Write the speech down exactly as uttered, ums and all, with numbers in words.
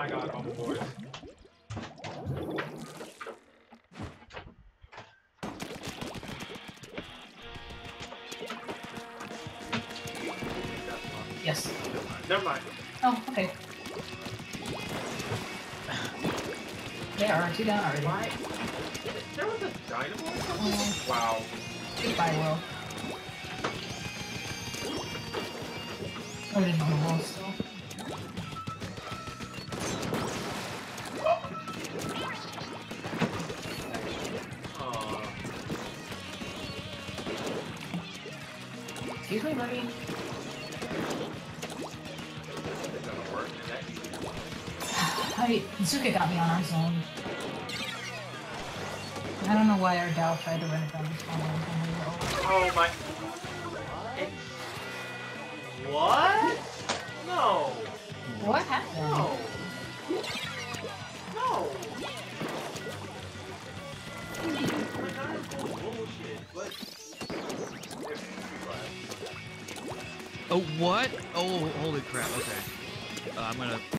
my god, I'm bored. Yes. Never mind. Oh, okay. They are two down already. Why? There was a dynamo or something? Oh. Wow. Goodbye, world. Oh, there's no wall still. Excuse me, buddy. I Zuka got me on our zone. I don't know why our Dow tried to run it down this one when we were over. Oh my. It... What? No. What happened? No. No. Bullshit. But... Oh, what? Oh, holy crap, okay. Uh, I'm gonna